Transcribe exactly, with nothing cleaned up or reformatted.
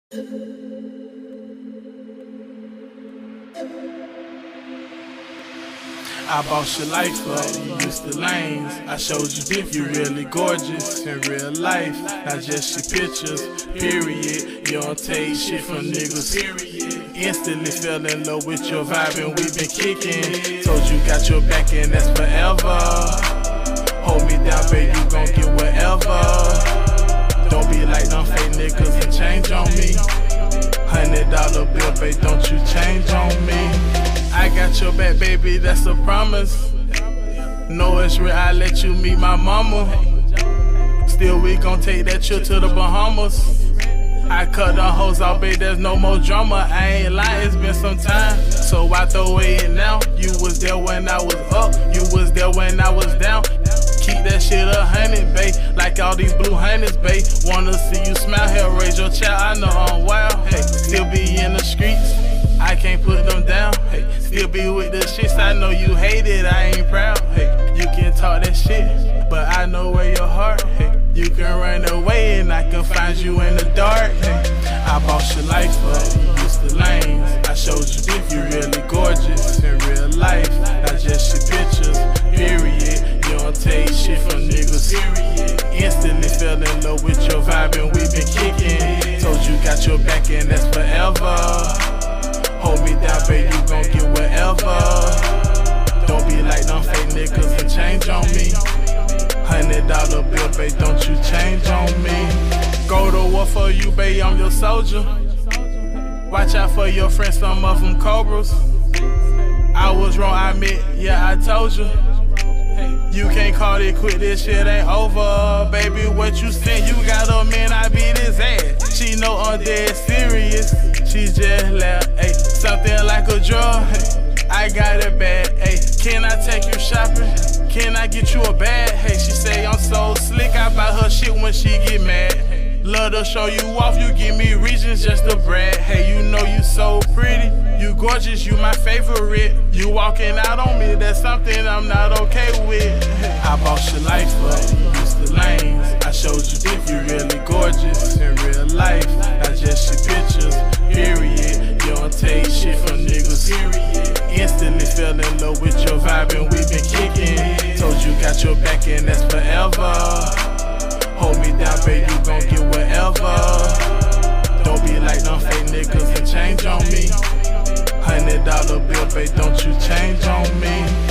I bought your life up, you used the lanes. I showed you diff, you really gorgeous in real life. Not just your pictures, period. You don't take shit from niggas, period. Instantly fell in love with your vibe and we been kicking. Told you got your back and that's forever. Hold me down, babe, you gon' get whatever. Don't be like them fake niggas and change on me. Hundred dollar bill, babe, don't you change on me. I got your back, baby, that's a promise. No, it's real, I let you meet my mama. Still, we gon' take that trip to the Bahamas. I cut the hoes out, babe, there's no more drama. I ain't lying, it's been some time, so I throw it now. You was there when I was up, you was there when I was down. Keep that shit a hundred, babe, like all these blue hundreds, babe. Wanna see you smile, hell, raise your child, I know I'm wild. Hey, still be in the streets, I can't put them down. Hey, still be with the shits, I know you hate it, I ain't proud. Hey, you can talk that shit, but I know where your heart. Hey, you can run away and I can find you in the dark. Hey, I bought your life up, you used the lanes. I showed you diff, you really gorgeous in real life. Not just your pictures, period. You don't take shit from niggas, period. Instantly fell in love with your vibe and we been kicking. Told you got your back and that's forever. Hold me down, babe, you gon' get whatever. Don't be like them fake niggas and change on me. Hundred dollar bill, babe, don't you change on me. Go to war for you, babe, I'm your soldier. Watch out for your friends, some of them cobras. I was wrong, I admit, yeah, I told you. You can't call it quit, this shit ain't over. Baby, what you saying? You got a man, I beat his ass. She know I'm dead serious. She just left, ayy, something like a drug, hey, I got it bad, ayy. Can I take you shopping? Can I get you a bag? Hey, she say I'm so slick, I buy her shit when she get mad. Love to show you off, you give me reasons just to brag. Hey, you know you so pretty, you gorgeous, you my favorite. You walking out on me, that's something I'm not okay with. I bought your life up, you used the lanes. I showed you diff, you really gorgeous in real life. Not just your pictures, period. You don't take shit from niggas, period. Instantly fell in love with your vibe and we been kicking. Told you got your back and that's forever. Hold me down, babe, you gon' get whatever. Don't be like them fake niggas and change on me. Hundred dollar bill, babe, don't you change on me.